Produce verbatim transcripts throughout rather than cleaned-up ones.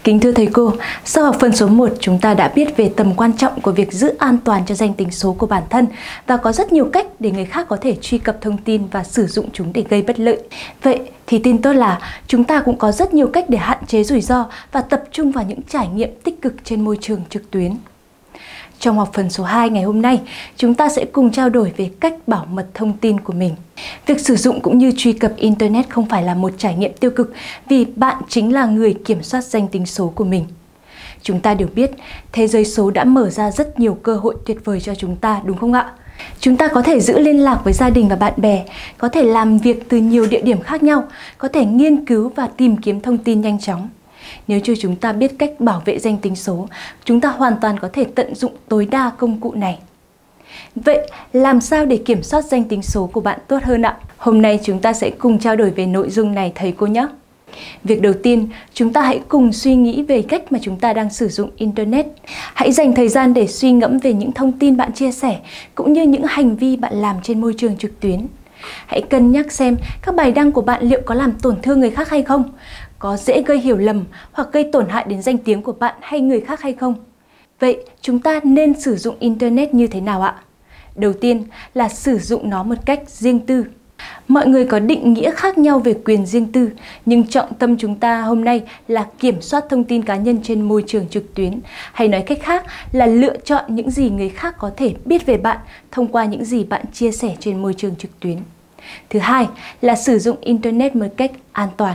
Kính thưa thầy cô, sau học phần số một, chúng ta đã biết về tầm quan trọng của việc giữ an toàn cho danh tính số của bản thân và có rất nhiều cách để người khác có thể truy cập thông tin và sử dụng chúng để gây bất lợi. Vậy thì tin tốt là chúng ta cũng có rất nhiều cách để hạn chế rủi ro và tập trung vào những trải nghiệm tích cực trên môi trường trực tuyến. Trong học phần số hai ngày hôm nay, chúng ta sẽ cùng trao đổi về cách bảo mật thông tin của mình. Việc sử dụng cũng như truy cập Internet không phải là một trải nghiệm tiêu cực vì bạn chính là người kiểm soát danh tính số của mình. Chúng ta đều biết, thế giới số đã mở ra rất nhiều cơ hội tuyệt vời cho chúng ta, đúng không ạ? Chúng ta có thể giữ liên lạc với gia đình và bạn bè, có thể làm việc từ nhiều địa điểm khác nhau, có thể nghiên cứu và tìm kiếm thông tin nhanh chóng. Nếu như chúng ta biết cách bảo vệ danh tính số, chúng ta hoàn toàn có thể tận dụng tối đa công cụ này. Vậy, làm sao để kiểm soát danh tính số của bạn tốt hơn ạ? Hôm nay chúng ta sẽ cùng trao đổi về nội dung này thầy cô nhé. Việc đầu tiên, chúng ta hãy cùng suy nghĩ về cách mà chúng ta đang sử dụng Internet. Hãy dành thời gian để suy ngẫm về những thông tin bạn chia sẻ, cũng như những hành vi bạn làm trên môi trường trực tuyến. Hãy cân nhắc xem các bài đăng của bạn liệu có làm tổn thương người khác hay không, có dễ gây hiểu lầm hoặc gây tổn hại đến danh tiếng của bạn hay người khác hay không. Vậy chúng ta nên sử dụng Internet như thế nào ạ? Đầu tiên là sử dụng nó một cách riêng tư. Mọi người có định nghĩa khác nhau về quyền riêng tư, nhưng trọng tâm chúng ta hôm nay là kiểm soát thông tin cá nhân trên môi trường trực tuyến, hay nói cách khác là lựa chọn những gì người khác có thể biết về bạn thông qua những gì bạn chia sẻ trên môi trường trực tuyến. Thứ hai là sử dụng Internet một cách an toàn.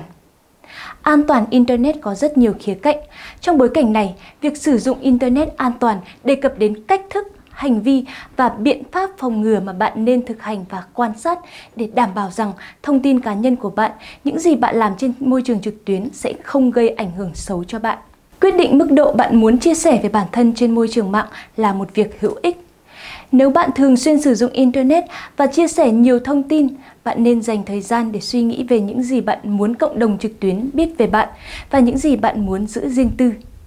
An toàn Internet có rất nhiều khía cạnh. Trong bối cảnh này, việc sử dụng Internet an toàn đề cập đến cách thức, hành vi và biện pháp phòng ngừa mà bạn nên thực hành và quan sát để đảm bảo rằng thông tin cá nhân của bạn, những gì bạn làm trên môi trường trực tuyến sẽ không gây ảnh hưởng xấu cho bạn. Quyết định mức độ bạn muốn chia sẻ về bản thân trên môi trường mạng là một việc hữu ích. Nếu bạn thường xuyên sử dụng Internet và chia sẻ nhiều thông tin, bạn nên dành thời gian để suy nghĩ về những gì bạn muốn cộng đồng trực tuyến biết về bạn và những gì bạn muốn giữ riêng tư.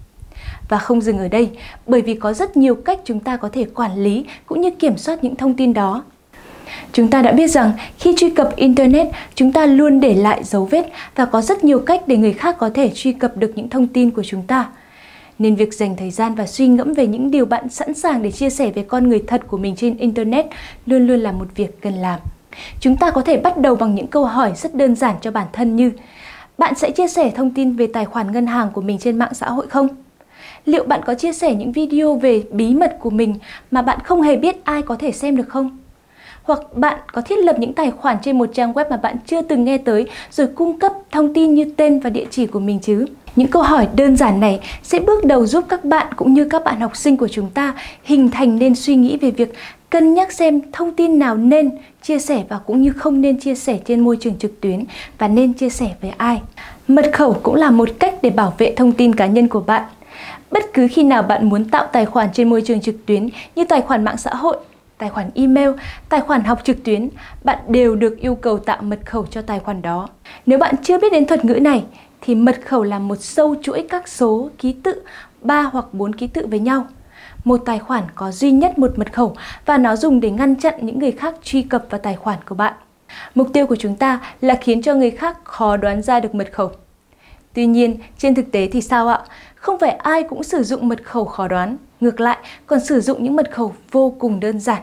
Và không dừng ở đây, bởi vì có rất nhiều cách chúng ta có thể quản lý cũng như kiểm soát những thông tin đó. Chúng ta đã biết rằng khi truy cập Internet, chúng ta luôn để lại dấu vết và có rất nhiều cách để người khác có thể truy cập được những thông tin của chúng ta. Nên việc dành thời gian và suy ngẫm về những điều bạn sẵn sàng để chia sẻ về con người thật của mình trên Internet luôn luôn là một việc cần làm. Chúng ta có thể bắt đầu bằng những câu hỏi rất đơn giản cho bản thân như: bạn sẽ chia sẻ thông tin về tài khoản ngân hàng của mình trên mạng xã hội không? Liệu bạn có chia sẻ những video về bí mật của mình mà bạn không hề biết ai có thể xem được không? Hoặc bạn có thiết lập những tài khoản trên một trang web mà bạn chưa từng nghe tới rồi cung cấp thông tin như tên và địa chỉ của mình chứ? Những câu hỏi đơn giản này sẽ bước đầu giúp các bạn cũng như các bạn học sinh của chúng ta hình thành nên suy nghĩ về việc cân nhắc xem thông tin nào nên chia sẻ và cũng như không nên chia sẻ trên môi trường trực tuyến và nên chia sẻ với ai. Mật khẩu cũng là một cách để bảo vệ thông tin cá nhân của bạn. Bất cứ khi nào bạn muốn tạo tài khoản trên môi trường trực tuyến như tài khoản mạng xã hội, tài khoản email, tài khoản học trực tuyến, bạn đều được yêu cầu tạo mật khẩu cho tài khoản đó. Nếu bạn chưa biết đến thuật ngữ này, thì mật khẩu là một sâu chuỗi các số, ký tự, ba hoặc bốn ký tự với nhau. Một tài khoản có duy nhất một mật khẩu và nó dùng để ngăn chặn những người khác truy cập vào tài khoản của bạn. Mục tiêu của chúng ta là khiến cho người khác khó đoán ra được mật khẩu. Tuy nhiên, trên thực tế thì sao ạ? Không phải ai cũng sử dụng mật khẩu khó đoán, ngược lại còn sử dụng những mật khẩu vô cùng đơn giản.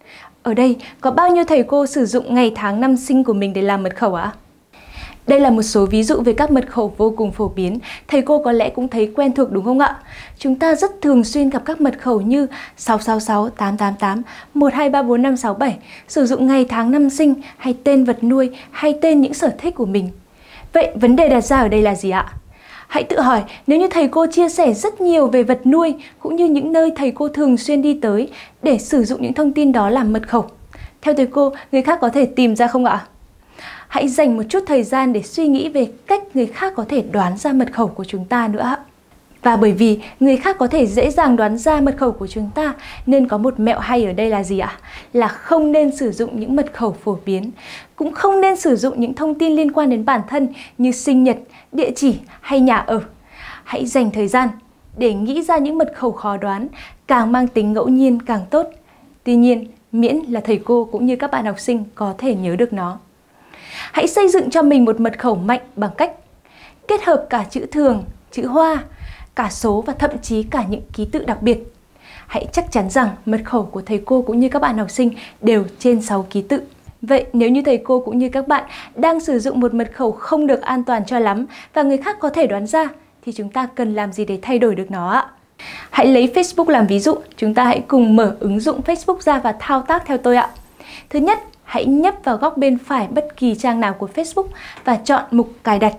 Ở đây, có bao nhiêu thầy cô sử dụng ngày tháng năm sinh của mình để làm mật khẩu ạ? Đây là một số ví dụ về các mật khẩu vô cùng phổ biến, thầy cô có lẽ cũng thấy quen thuộc đúng không ạ? Chúng ta rất thường xuyên gặp các mật khẩu như sáu sáu sáu, tám tám tám, một hai ba bốn năm sáu bảy, sử dụng ngày tháng năm sinh hay tên vật nuôi hay tên những sở thích của mình. Vậy vấn đề đặt ra ở đây là gì ạ? Hãy tự hỏi, nếu như thầy cô chia sẻ rất nhiều về vật nuôi cũng như những nơi thầy cô thường xuyên đi tới để sử dụng những thông tin đó làm mật khẩu, theo thầy cô, người khác có thể tìm ra không ạ? Hãy dành một chút thời gian để suy nghĩ về cách người khác có thể đoán ra mật khẩu của chúng ta nữa. Và bởi vì người khác có thể dễ dàng đoán ra mật khẩu của chúng ta, nên có một mẹo hay ở đây là gì ạ? Là không nên sử dụng những mật khẩu phổ biến. Cũng không nên sử dụng những thông tin liên quan đến bản thân như sinh nhật, địa chỉ hay nhà ở. Hãy dành thời gian để nghĩ ra những mật khẩu khó đoán, càng mang tính ngẫu nhiên càng tốt. Tuy nhiên, miễn là thầy cô cũng như các bạn học sinh có thể nhớ được nó. Hãy xây dựng cho mình một mật khẩu mạnh bằng cách kết hợp cả chữ thường, chữ hoa, cả số và thậm chí cả những ký tự đặc biệt. Hãy chắc chắn rằng mật khẩu của thầy cô cũng như các bạn học sinh đều trên sáu ký tự. Vậy nếu như thầy cô cũng như các bạn đang sử dụng một mật khẩu không được an toàn cho lắm và người khác có thể đoán ra, thì chúng ta cần làm gì để thay đổi được nó ạ? Hãy lấy Facebook làm ví dụ, chúng ta hãy cùng mở ứng dụng Facebook ra và thao tác theo tôi ạ. Thứ nhất, hãy nhấp vào góc bên phải bất kỳ trang nào của Facebook và chọn mục cài đặt.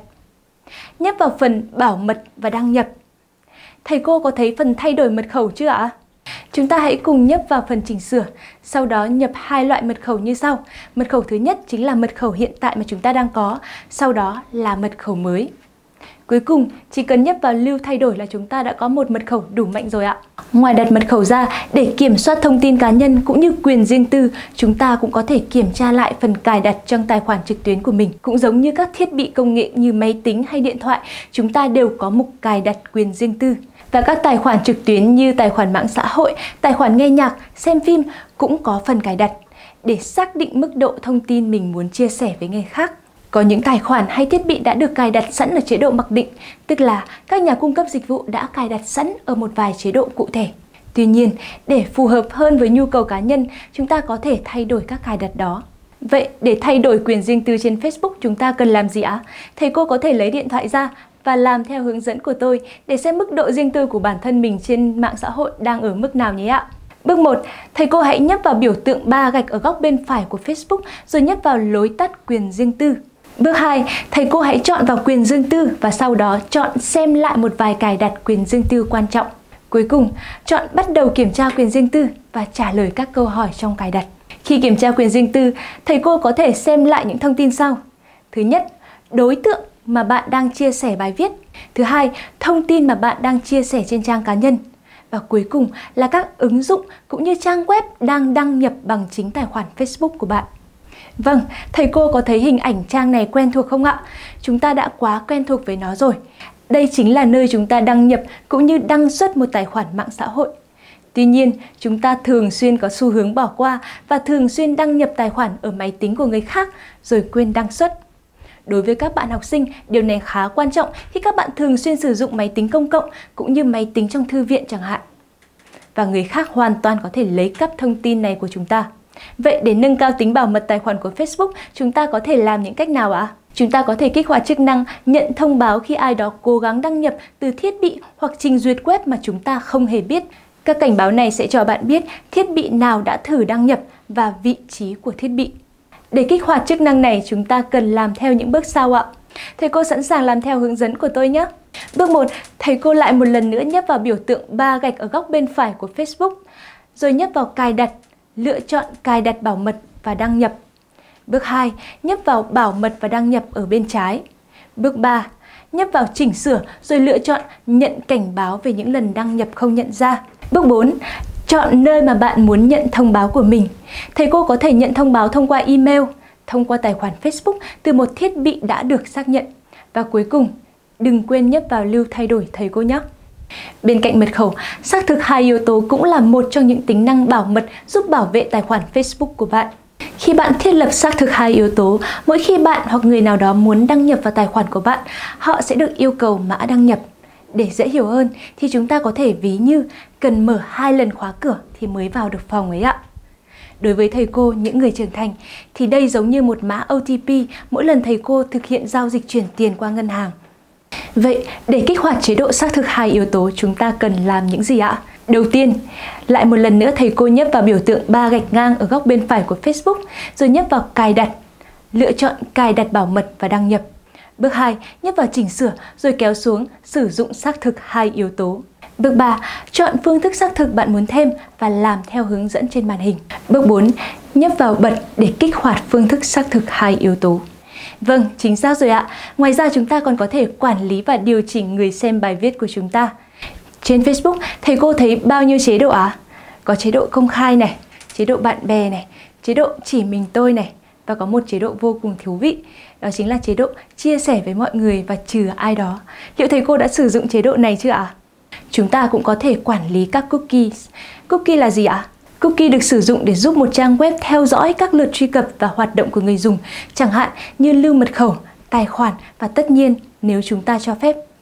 Nhấp vào phần bảo mật và đăng nhập. Thầy cô có thấy phần thay đổi mật khẩu chưa ạ? Chúng ta hãy cùng nhấp vào phần chỉnh sửa, sau đó nhập hai loại mật khẩu như sau. Mật khẩu thứ nhất chính là mật khẩu hiện tại mà chúng ta đang có, sau đó là mật khẩu mới. Cuối cùng, chỉ cần nhấp vào lưu thay đổi là chúng ta đã có một mật khẩu đủ mạnh rồi ạ. Ngoài đặt mật khẩu ra, để kiểm soát thông tin cá nhân cũng như quyền riêng tư, chúng ta cũng có thể kiểm tra lại phần cài đặt trong tài khoản trực tuyến của mình. Cũng giống như các thiết bị công nghệ như máy tính hay điện thoại, chúng ta đều có mục cài đặt quyền riêng tư. Và các tài khoản trực tuyến như tài khoản mạng xã hội, tài khoản nghe nhạc, xem phim cũng có phần cài đặt để xác định mức độ thông tin mình muốn chia sẻ với người khác. Có những tài khoản hay thiết bị đã được cài đặt sẵn ở chế độ mặc định, tức là các nhà cung cấp dịch vụ đã cài đặt sẵn ở một vài chế độ cụ thể. Tuy nhiên, để phù hợp hơn với nhu cầu cá nhân, chúng ta có thể thay đổi các cài đặt đó. Vậy, để thay đổi quyền riêng tư trên Facebook, chúng ta cần làm gì ạ? Thầy cô có thể lấy điện thoại ra và làm theo hướng dẫn của tôi để xem mức độ riêng tư của bản thân mình trên mạng xã hội đang ở mức nào nhé ạ. Bước một, thầy cô hãy nhấp vào biểu tượng ba gạch ở góc bên phải của Facebook rồi nhấp vào lối tắt quyền riêng tư. Bước hai, thầy cô hãy chọn vào quyền riêng tư và sau đó chọn xem lại một vài cài đặt quyền riêng tư quan trọng. Cuối cùng, chọn bắt đầu kiểm tra quyền riêng tư và trả lời các câu hỏi trong cài đặt. Khi kiểm tra quyền riêng tư, thầy cô có thể xem lại những thông tin sau. Thứ nhất, đối tượng mà bạn đang chia sẻ bài viết. Thứ hai, thông tin mà bạn đang chia sẻ trên trang cá nhân. Và cuối cùng là các ứng dụng cũng như trang web đang đăng nhập bằng chính tài khoản Facebook của bạn. Vâng, thầy cô có thấy hình ảnh trang này quen thuộc không ạ? Chúng ta đã quá quen thuộc với nó rồi. Đây chính là nơi chúng ta đăng nhập cũng như đăng xuất một tài khoản mạng xã hội. Tuy nhiên, chúng ta thường xuyên có xu hướng bỏ qua và thường xuyên đăng nhập tài khoản ở máy tính của người khác rồi quên đăng xuất. Đối với các bạn học sinh, điều này khá quan trọng khi các bạn thường xuyên sử dụng máy tính công cộng cũng như máy tính trong thư viện chẳng hạn. Và người khác hoàn toàn có thể lấy cắp thông tin này của chúng ta. Vậy để nâng cao tính bảo mật tài khoản của Facebook, chúng ta có thể làm những cách nào ạ? Chúng ta có thể kích hoạt chức năng nhận thông báo khi ai đó cố gắng đăng nhập từ thiết bị hoặc trình duyệt web mà chúng ta không hề biết. Các cảnh báo này sẽ cho bạn biết thiết bị nào đã thử đăng nhập và vị trí của thiết bị. Để kích hoạt chức năng này, chúng ta cần làm theo những bước sau ạ. Thầy cô sẵn sàng làm theo hướng dẫn của tôi nhé. Bước một, thầy cô lại một lần nữa nhấp vào biểu tượng ba gạch ở góc bên phải của Facebook, rồi nhấp vào cài đặt, lựa chọn cài đặt bảo mật và đăng nhập. Bước hai, nhấp vào bảo mật và đăng nhập ở bên trái. Bước ba, nhấp vào chỉnh sửa rồi lựa chọn nhận cảnh báo về những lần đăng nhập không nhận ra. Bước bốn, chọn nơi mà bạn muốn nhận thông báo của mình. Thầy cô có thể nhận thông báo thông qua email, thông qua tài khoản Facebook từ một thiết bị đã được xác nhận. Và cuối cùng, đừng quên nhấp vào lưu thay đổi thầy cô nhé. Bên cạnh mật khẩu, xác thực hai yếu tố cũng là một trong những tính năng bảo mật giúp bảo vệ tài khoản Facebook của bạn. Khi bạn thiết lập xác thực hai yếu tố, mỗi khi bạn hoặc người nào đó muốn đăng nhập vào tài khoản của bạn, họ sẽ được yêu cầu mã đăng nhập. Để dễ hiểu hơn thì chúng ta có thể ví như cần mở hai lần khóa cửa thì mới vào được phòng ấy ạ. Đối với thầy cô, những người trưởng thành, thì đây giống như một mã O T P mỗi lần thầy cô thực hiện giao dịch chuyển tiền qua ngân hàng. Vậy, để kích hoạt chế độ xác thực hai yếu tố, chúng ta cần làm những gì ạ? Đầu tiên, lại một lần nữa thầy cô nhấp vào biểu tượng ba gạch ngang ở góc bên phải của Facebook, rồi nhấp vào cài đặt, lựa chọn cài đặt bảo mật và đăng nhập. Bước hai, nhấp vào chỉnh sửa rồi kéo xuống sử dụng xác thực hai yếu tố. Bước ba, chọn phương thức xác thực bạn muốn thêm và làm theo hướng dẫn trên màn hình. Bước bốn, nhấp vào bật để kích hoạt phương thức xác thực hai yếu tố. Vâng, chính xác rồi ạ. Ngoài ra chúng ta còn có thể quản lý và điều chỉnh người xem bài viết của chúng ta. Trên Facebook, thầy cô thấy bao nhiêu chế độ ạ? À? Có chế độ công khai này, chế độ bạn bè này, chế độ chỉ mình tôi này, và có một chế độ vô cùng thú vị. Đó chính là chế độ chia sẻ với mọi người và trừ ai đó. Liệu thầy cô đã sử dụng chế độ này chưa ạ? À? Chúng ta cũng có thể quản lý các cookies. Cookie là gì ạ? À? Cookie được sử dụng để giúp một trang web theo dõi các lượt truy cập và hoạt động của người dùng, chẳng hạn như lưu mật khẩu, tài khoản và tất nhiên nếu chúng ta cho phép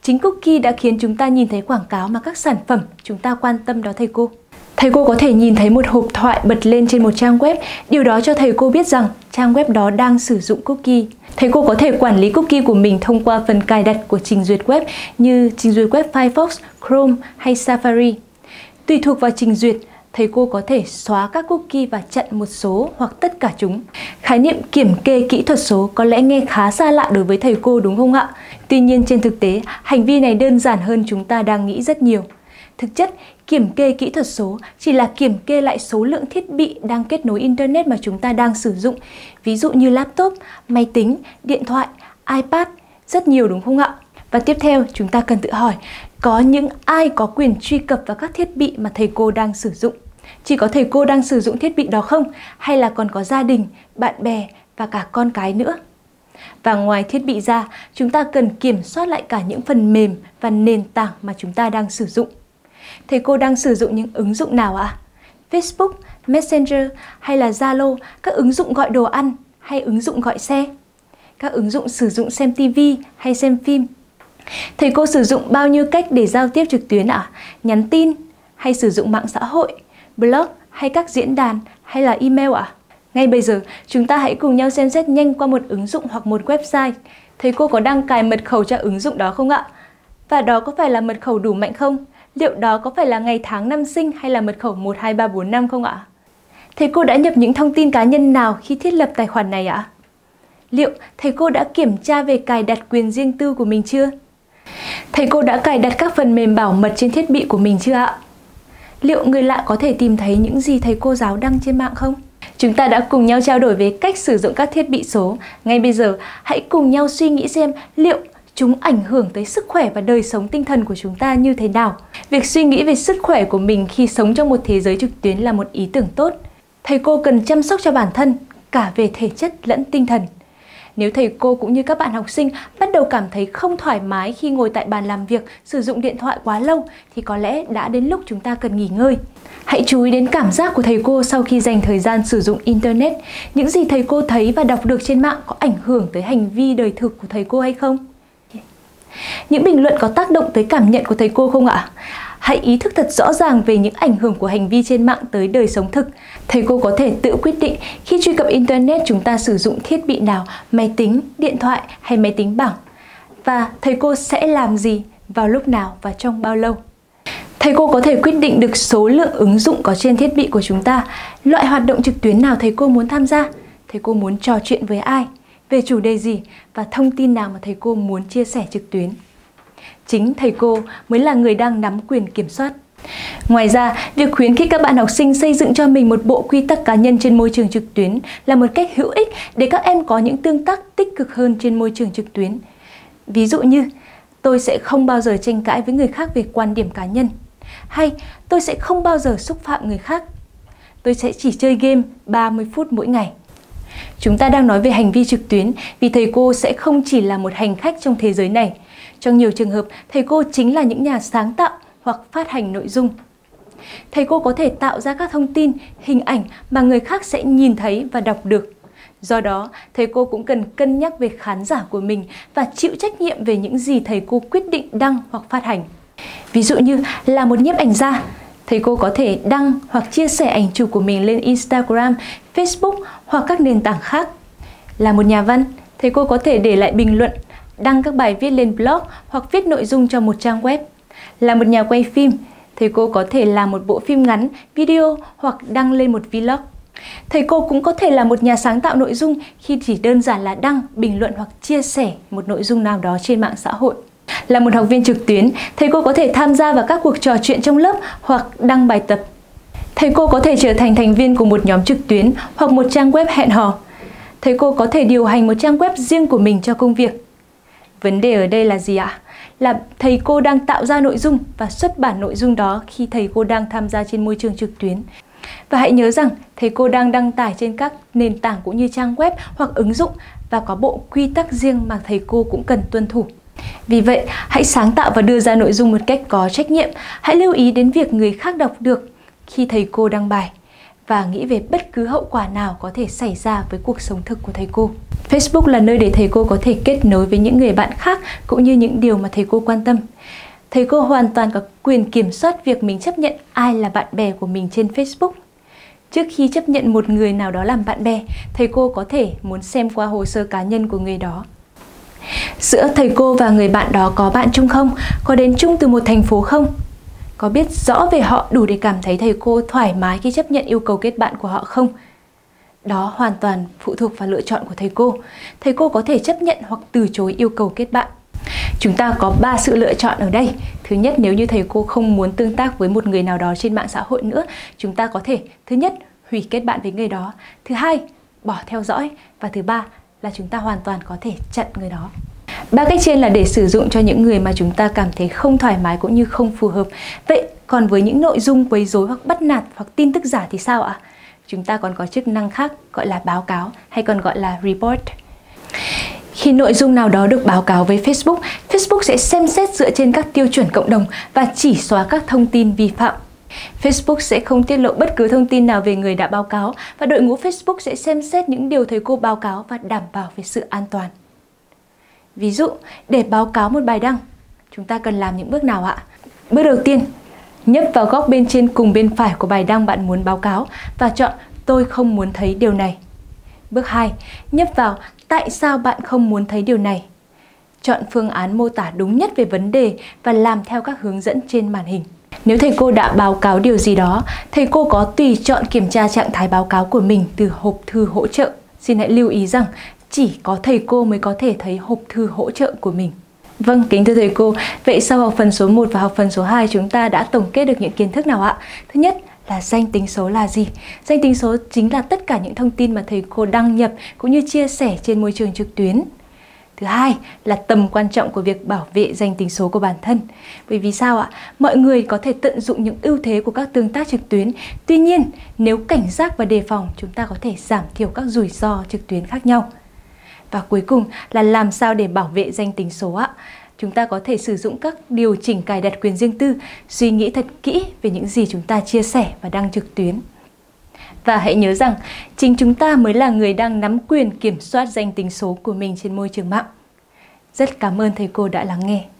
Chính cookie đã khiến chúng ta nhìn thấy quảng cáo mà các sản phẩm chúng ta quan tâm đó thầy cô. Thầy cô có thể nhìn thấy một hộp thoại bật lên trên một trang web, điều đó cho thầy cô biết rằng trang web đó đang sử dụng cookie. Thầy cô có thể quản lý cookie của mình thông qua phần cài đặt của trình duyệt web như trình duyệt web Firefox, Chrome hay Safari. Tùy thuộc vào trình duyệt, thầy cô có thể xóa các cookie và chặn một số hoặc tất cả chúng. Khái niệm kiểm kê kỹ thuật số có lẽ nghe khá xa lạ đối với thầy cô đúng không ạ? Tuy nhiên trên thực tế, hành vi này đơn giản hơn chúng ta đang nghĩ rất nhiều. Thực chất, kiểm kê kỹ thuật số chỉ là kiểm kê lại số lượng thiết bị đang kết nối Internet mà chúng ta đang sử dụng. Ví dụ như laptop, máy tính, điện thoại, iPad, rất nhiều đúng không ạ? Và tiếp theo chúng ta cần tự hỏi, có những ai có quyền truy cập vào các thiết bị mà thầy cô đang sử dụng? Chỉ có thầy cô đang sử dụng thiết bị đó không? Hay là còn có gia đình, bạn bè và cả con cái nữa? Và ngoài thiết bị ra, chúng ta cần kiểm soát lại cả những phần mềm và nền tảng mà chúng ta đang sử dụng. Thầy cô đang sử dụng những ứng dụng nào ạ? Facebook, Messenger hay là Zalo, các ứng dụng gọi đồ ăn hay ứng dụng gọi xe? Các ứng dụng sử dụng xem ti vi hay xem phim? Thầy cô sử dụng bao nhiêu cách để giao tiếp trực tuyến ạ? Nhắn tin hay sử dụng mạng xã hội, blog hay các diễn đàn hay là email ạ? Ngay bây giờ, chúng ta hãy cùng nhau xem xét nhanh qua một ứng dụng hoặc một website. Thầy cô có đăng cài mật khẩu cho ứng dụng đó không ạ? Và đó có phải là mật khẩu đủ mạnh không? Liệu đó có phải là ngày tháng năm sinh hay là mật khẩu một hai ba bốn năm không ạ? Thầy cô đã nhập những thông tin cá nhân nào khi thiết lập tài khoản này ạ? Liệu thầy cô đã kiểm tra về cài đặt quyền riêng tư của mình chưa? Thầy cô đã cài đặt các phần mềm bảo mật trên thiết bị của mình chưa ạ? Liệu người lạ có thể tìm thấy những gì thầy cô giáo đăng trên mạng không? Chúng ta đã cùng nhau trao đổi về cách sử dụng các thiết bị số. Ngay bây giờ, hãy cùng nhau suy nghĩ xem liệu chúng ảnh hưởng tới sức khỏe và đời sống tinh thần của chúng ta như thế nào. Việc suy nghĩ về sức khỏe của mình khi sống trong một thế giới trực tuyến là một ý tưởng tốt. Thầy cô cần chăm sóc cho bản thân, cả về thể chất lẫn tinh thần. Nếu thầy cô cũng như các bạn học sinh bắt đầu cảm thấy không thoải mái khi ngồi tại bàn làm việc, sử dụng điện thoại quá lâu, thì có lẽ đã đến lúc chúng ta cần nghỉ ngơi. Hãy chú ý đến cảm giác của thầy cô sau khi dành thời gian sử dụng Internet. Những gì thầy cô thấy và đọc được trên mạng có ảnh hưởng tới hành vi đời thực của thầy cô hay không? Những bình luận có tác động tới cảm nhận của thầy cô không ạ? Hãy ý thức thật rõ ràng về những ảnh hưởng của hành vi trên mạng tới đời sống thực. Thầy cô có thể tự quyết định khi truy cập Internet chúng ta sử dụng thiết bị nào, máy tính, điện thoại hay máy tính bảng. Và thầy cô sẽ làm gì, vào lúc nào và trong bao lâu. Thầy cô có thể quyết định được số lượng ứng dụng có trên thiết bị của chúng ta, loại hoạt động trực tuyến nào thầy cô muốn tham gia, thầy cô muốn trò chuyện với ai, về chủ đề gì và thông tin nào mà thầy cô muốn chia sẻ trực tuyến. Chính thầy cô mới là người đang nắm quyền kiểm soát. Ngoài ra, việc khuyến khích các bạn học sinh xây dựng cho mình một bộ quy tắc cá nhân trên môi trường trực tuyến là một cách hữu ích để các em có những tương tác tích cực hơn trên môi trường trực tuyến. Ví dụ như, tôi sẽ không bao giờ tranh cãi với người khác về quan điểm cá nhân. Hay, tôi sẽ không bao giờ xúc phạm người khác. Tôi sẽ chỉ chơi game ba mươi phút mỗi ngày. Chúng ta đang nói về hành vi trực tuyến vì thầy cô sẽ không chỉ là một hành khách trong thế giới này. Trong nhiều trường hợp, thầy cô chính là những nhà sáng tạo hoặc phát hành nội dung. Thầy cô có thể tạo ra các thông tin, hình ảnh mà người khác sẽ nhìn thấy và đọc được. Do đó, thầy cô cũng cần cân nhắc về khán giả của mình và chịu trách nhiệm về những gì thầy cô quyết định đăng hoặc phát hành. Ví dụ như là một nhiếp ảnh gia, thầy cô có thể đăng hoặc chia sẻ ảnh chụp của mình lên Instagram, Facebook hoặc các nền tảng khác. Là một nhà văn, thầy cô có thể để lại bình luận, đăng các bài viết lên blog hoặc viết nội dung cho một trang web. Là một nhà quay phim, thầy cô có thể làm một bộ phim ngắn, video hoặc đăng lên một vlog. Thầy cô cũng có thể là một nhà sáng tạo nội dung khi chỉ đơn giản là đăng, bình luận hoặc chia sẻ một nội dung nào đó trên mạng xã hội. Là một học viên trực tuyến, thầy cô có thể tham gia vào các cuộc trò chuyện trong lớp hoặc đăng bài tập. Thầy cô có thể trở thành thành viên của một nhóm trực tuyến hoặc một trang web hẹn hò. Thầy cô có thể điều hành một trang web riêng của mình cho công việc. Vấn đề ở đây là gì ạ? Là thầy cô đang tạo ra nội dung và xuất bản nội dung đó khi thầy cô đang tham gia trên môi trường trực tuyến. Và hãy nhớ rằng thầy cô đang đăng tải trên các nền tảng cũng như trang web hoặc ứng dụng và có bộ quy tắc riêng mà thầy cô cũng cần tuân thủ. Vì vậy, hãy sáng tạo và đưa ra nội dung một cách có trách nhiệm. Hãy lưu ý đến việc người khác đọc được khi thầy cô đăng bài và nghĩ về bất cứ hậu quả nào có thể xảy ra với cuộc sống thực của thầy cô. Facebook là nơi để thầy cô có thể kết nối với những người bạn khác cũng như những điều mà thầy cô quan tâm. Thầy cô hoàn toàn có quyền kiểm soát việc mình chấp nhận ai là bạn bè của mình trên Facebook. Trước khi chấp nhận một người nào đó làm bạn bè, thầy cô có thể muốn xem qua hồ sơ cá nhân của người đó. Giữa thầy cô và người bạn đó có bạn chung không? Có đến chung từ một thành phố không? Có biết rõ về họ đủ để cảm thấy thầy cô thoải mái khi chấp nhận yêu cầu kết bạn của họ không? Đó hoàn toàn phụ thuộc vào lựa chọn của thầy cô. Thầy cô có thể chấp nhận hoặc từ chối yêu cầu kết bạn. Chúng ta có ba sự lựa chọn ở đây. Thứ nhất, nếu như thầy cô không muốn tương tác với một người nào đó trên mạng xã hội nữa, chúng ta có thể thứ nhất, hủy kết bạn với người đó. Thứ hai, bỏ theo dõi. Và thứ ba là chúng ta hoàn toàn có thể chặn người đó. Ba cách trên là để sử dụng cho những người mà chúng ta cảm thấy không thoải mái cũng như không phù hợp. Vậy còn với những nội dung quấy rối hoặc bắt nạt hoặc tin tức giả thì sao ạ? Chúng ta còn có chức năng khác gọi là báo cáo hay còn gọi là report. Khi nội dung nào đó được báo cáo với Facebook, Facebook sẽ xem xét dựa trên các tiêu chuẩn cộng đồng và chỉ xóa các thông tin vi phạm. Facebook sẽ không tiết lộ bất cứ thông tin nào về người đã báo cáo và đội ngũ Facebook sẽ xem xét những điều thầy cô báo cáo và đảm bảo về sự an toàn. Ví dụ, để báo cáo một bài đăng, chúng ta cần làm những bước nào ạ? Bước đầu tiên, nhấp vào góc bên trên cùng bên phải của bài đăng bạn muốn báo cáo và chọn tôi không muốn thấy điều này. Bước hai, nhấp vào tại sao bạn không muốn thấy điều này. Chọn phương án mô tả đúng nhất về vấn đề và làm theo các hướng dẫn trên màn hình. Nếu thầy cô đã báo cáo điều gì đó, thầy cô có tùy chọn kiểm tra trạng thái báo cáo của mình từ hộp thư hỗ trợ. Xin hãy lưu ý rằng chỉ có thầy cô mới có thể thấy hộp thư hỗ trợ của mình. Vâng, kính thưa thầy cô, vậy sau học phần số một và học phần số hai chúng ta đã tổng kết được những kiến thức nào ạ? Thứ nhất là danh tính số là gì? Danh tính số chính là tất cả những thông tin mà thầy cô đăng nhập cũng như chia sẻ trên môi trường trực tuyến. Thứ hai là tầm quan trọng của việc bảo vệ danh tính số của bản thân. Bởi vì sao ạ? Mọi người có thể tận dụng những ưu thế của các tương tác trực tuyến. Tuy nhiên, nếu cảnh giác và đề phòng, chúng ta có thể giảm thiểu các rủi ro trực tuyến khác nhau. Và cuối cùng là làm sao để bảo vệ danh tính số ạ? Chúng ta có thể sử dụng các điều chỉnh cài đặt quyền riêng tư, suy nghĩ thật kỹ về những gì chúng ta chia sẻ và đăng trực tuyến. Và hãy nhớ rằng, chính chúng ta mới là người đang nắm quyền kiểm soát danh tính số của mình trên môi trường mạng. Rất cảm ơn thầy cô đã lắng nghe.